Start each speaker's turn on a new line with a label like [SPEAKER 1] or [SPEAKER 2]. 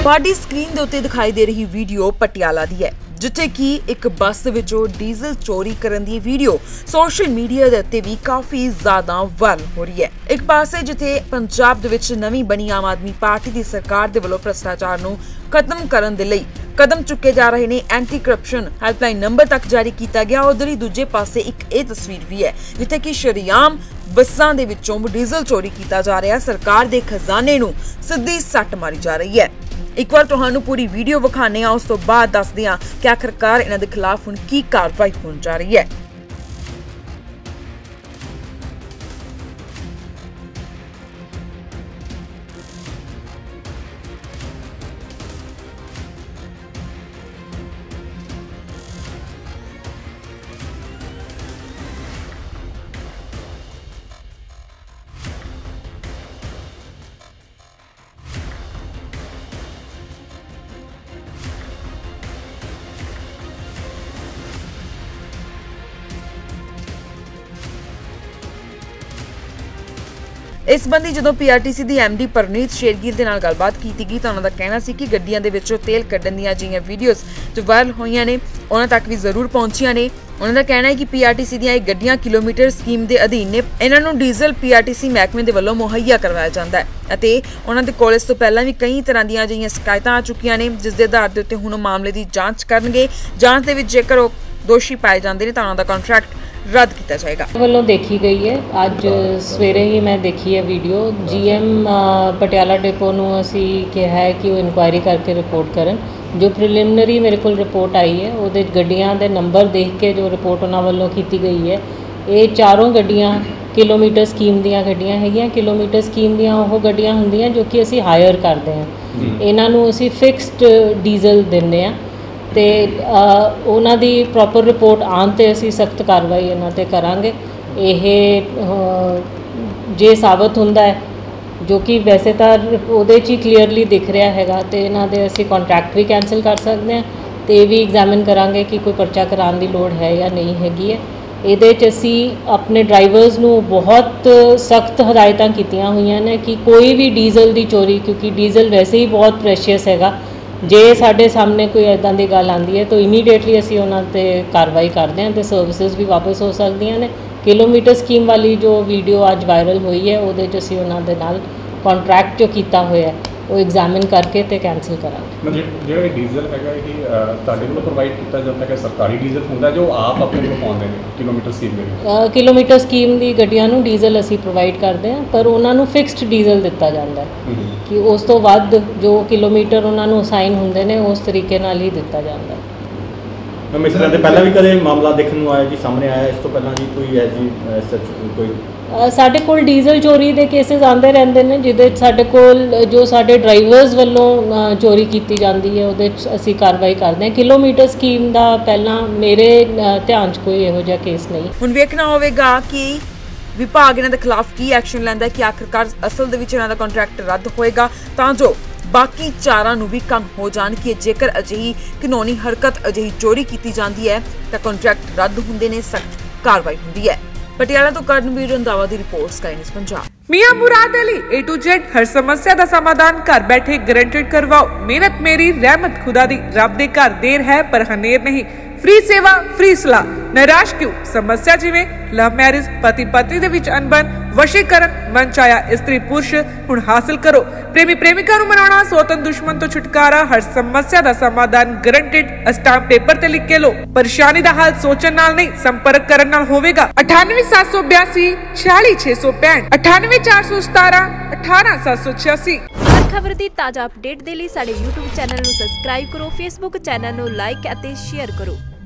[SPEAKER 1] ਤੁਹਾਡੀ ਸਕਰੀਨ ਦੇ ਉੱਤੇ ਦਿਖਾਈ ਦੇ ਰਹੀ ਵੀਡੀਓ ਪਟਿਆਲਾ ਦੀ ਹੈ, ਜਿੱਥੇ ਕਿ ਇੱਕ ਬੱਸ ਵਿੱਚੋਂ ਡੀਜ਼ਲ ਚੋਰੀ ਕਰਨ ਦੀ ਵੀਡੀਓ ਸੋਸ਼ਲ ਮੀਡੀਆ ਦੇ ਉੱਤੇ ਵੀ ਕਾਫੀ ਜ਼ਿਆਦਾ ਵਾਇਰਲ ਹੋ ਰਹੀ ਹੈ। ਇੱਕ ਪਾਸੇ ਜਿੱਥੇ ਪੰਜਾਬ ਦੇ ਵਿੱਚ ਨਵੀਂ ਬਣੀ ਆਮ ਆਦਮੀ ਪਾਰਟੀ ਦੀ ਸਰਕਾਰ ਦੇ ਵੱਲੋਂ ਭ੍ਰਿਸ਼ਟਾਚਾਰ ਨੂੰ ਖਤਮ ਕਰਨ ਦੇ ਲਈ कदम चुके जा रहे ने, एंटी करप्शन हेल्पलाइन नंबर तक जारी किया गया। उधर ही दूजे पासे एक ये तस्वीर भी है जिथे कि शरेआम बसां दे विचों डीजल चोरी किया जा रहा है। सरकार दे खजाने नूं सीधी सट मारी जा रही है। एक बार तुहानूं पूरी वीडियो विखाने आ, उस तो बाद दसदे हां कि आखिरकार इन्हां दे खिलाफ हुण की कार्रवाई होण जा रही है। इस संबंधी जदों पीआरटीसी दी एमडी परनीत शेरगील दे नाल गलबात कीती गई तां उन्हां दा कहना सी कि गड्डियां दे विचों तेल कड्ढण दीयां जिहियां वीडियोज़ जो वायरल होईयां ने उन्हां तक भी जरूर पहुंचियां ने। उन्हां दा कहना है कि पीआरटीसी दीयां गड्डियां किलोमीटर स्कीम दे अधीन ने, इन्हां नूं डीजल पीआरटीसी महकमे दे वल्लों मुहैया करवाया जांदा है अते उन्हां दे कोल इस तों पहिलां भी कई तरह दीयां जिहियां शिकायतां आ चुकीआं ने, जिस दे आधार दे उत्ते हुण मामले दी जांच करनगे। जांच दे विच जेकर दोषी पाए जांदे ने तां उन्हां दा कॉन्ट्रैक्ट रद्द किया जाएगा।
[SPEAKER 2] वालों देखी गई है, अज सवेरे ही मैं देखी है वीडियो। जीएम पटियाला डिपो नूं असी कहा है कि वो इंक्वायरी करके रिपोर्ट करन। जो प्रिलिमिनरी मेरे को रिपोर्ट आई है उहदे गड्डियां दे नंबर देख के जो रिपोर्ट उन्हां वालों की गई है, ये चारों गड्डियां किलोमीटर स्कीम दीयां गड्डियां हैगियां। किलोमीटर स्कीम दीयां वो गड्डियां हुंदियां जो कि असी हायर करते हैं, इन्हां नूं असी फिक्सड डीजल दिंदे आ ते उन्हां दी प्रॉपर रिपोर्ट आउण ते असी सख्त कार्रवाई इन्हां ते करांगे। ये जे साबित हुंदा है, जो कि वैसे तो उहदे च ही क्लीयरली दिख रहा हैगा, तो इन्हां दे असी कॉन्ट्रैक्ट भी कैंसल कर सकते हैं तो भी एग्जामिन करांगे कि कोई पर्चा कराने की लोड़ है या नहीं हैगी है। ਇਹਦੇ 'ਚ ਅਸੀਂ ਆਪਣੇ ਡਰਾਈਵਰਸ ਨੂੰ ਬਹੁਤ ਸਖਤ ਹਦਾਇਤਾਂ ਕੀਤੀਆਂ ਹੋਈਆਂ ਨੇ ਕਿ ਕੋਈ ਵੀ ਡੀਜ਼ਲ ਦੀ ਚੋਰੀ, ਕਿਉਂਕਿ ਡੀਜ਼ਲ ਵੈਸੇ ਹੀ ਬਹੁਤ ਪ੍ਰੈਸ਼ੀਅਸ ਹੈਗਾ, ਜੇ ਸਾਡੇ ਸਾਹਮਣੇ ਕੋਈ ਇੱਦਾਂ ਦੀ ਗੱਲ ਆਉਂਦੀ ਹੈ ਤਾਂ ਇਮੀਡੀਏਟਲੀ ਅਸੀਂ ਉਹਨਾਂ 'ਤੇ ਕਾਰਵਾਈ ਕਰਦੇ ਹਾਂ ਅਤੇ ਸਰਵਿਸਿਜ਼ ਵੀ ਵਾਪਸ ਹੋ ਸਕਦੀਆਂ ਨੇ। ਕਿਲੋਮੀਟਰ ਸਕੀਮ ਵਾਲੀ ਜੋ ਵੀਡੀਓ ਅੱਜ ਵਾਇਰਲ ਹੋਈ ਹੈ ਉਹਦੇ 'ਚ ਅਸੀਂ ਉਹਨਾਂ ਦੇ ਨਾਲ ਕੰਟਰੈਕਟ ਜੋ ਕੀਤਾ ਹੋਇਆ वो एग्जामिन करके तो कैंसल करा।
[SPEAKER 3] जो डीजल है प्रोवाइड किया जाता है सरकारी डीजल होंगे जो आप अपने को पाते हैं किलोमीटर स्कीम में?
[SPEAKER 2] किलोमीटर स्कीम की गड्डियां नूं डीजल असी प्रोवाइड करते हैं, पर उन्होंने फिक्सड डीजल दिता जाता है कि उस तो वध जो किलोमीटर उन्होंने असाइन होंगे ने उस तरीके नाल ही दिता जाता है।
[SPEAKER 4] इस तरह पहला भी कदे मामला देखने को आया जी, सामने आया इस तो पहला जी कोई ऐसी कोई
[SPEAKER 2] साढ़े कोल डीजल चोरी के केसिस आते रहते हैं जिहदे साढ़े कोल जो साढ़े ड्राइवर्स वालों चोरी की जाती है उहदे असी कार्रवाई करते हैं। किलोमीटर स्कीम का पहला मेरे ध्यान च कोई इहो जिहा केस नहीं।
[SPEAKER 1] हुण वेखना होवेगा कि विभाग इन्हां दे खिलाफ की एक्शन लैंदा है कि आखिरकार असल दे विच इन्हां दा कॉन्ट्रैक्ट रद्द होएगा तां जो बाकी चारां नूं भी कम हो जाण कि जेकर अजिही कानूनी हरकत अजिही चोरी की जाती है तां कॉन्ट्रैक्ट रद्द हुंदे ने, सख्त कार्रवाई हुंदी है। पटियाला तो कर्णवीर रंधावा दी report, Sky News Punjab.
[SPEAKER 5] Mian Murad Ali A to Z हर समस्या का समाधान घर बैठे गारंटेड करवाओ। मेहनत मेरी रहमत खुदा दी, रब दे घर देर है पर हनेर नहीं। फ्री सेवा फ्री सलाह, निराश क्यों? समस्या जिवें लव मैरिज, पति पत्नी दे विच अनबन, वशीकरण, मन चाया स्त्री पुरुष हुण हासिल करो। प्रेमी प्रेमिका नूं मनाउणा, सौतन दुश्मन तो छुटकारा, हर समस्या का समाधान गारंटेड। स्टांप पेपर ते लिख के लो। परेशानी दा हाल सोचण नाल नहीं संपर्क करन नाल होवेगा। 9872 46665, 98417 18786।
[SPEAKER 6] खबर की ताज़ा अपडेट के लिए साडे YouTube चैनल नूं सबसक्राइब करो, Facebook चैनल नूं लाइक अते शेयर करो।